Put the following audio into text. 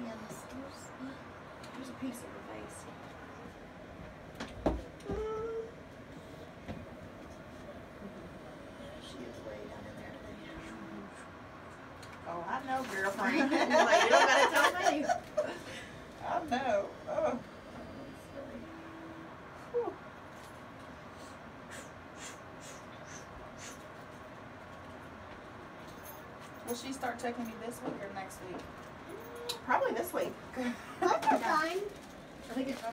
hands. Here's a piece of her face. She is way down in there today. Oh, I know, girlfriend. Like, you don't gotta tell me. I know. Oh. Whew. Will she start taking me this week or next week? Probably this week. What's the time? I think it's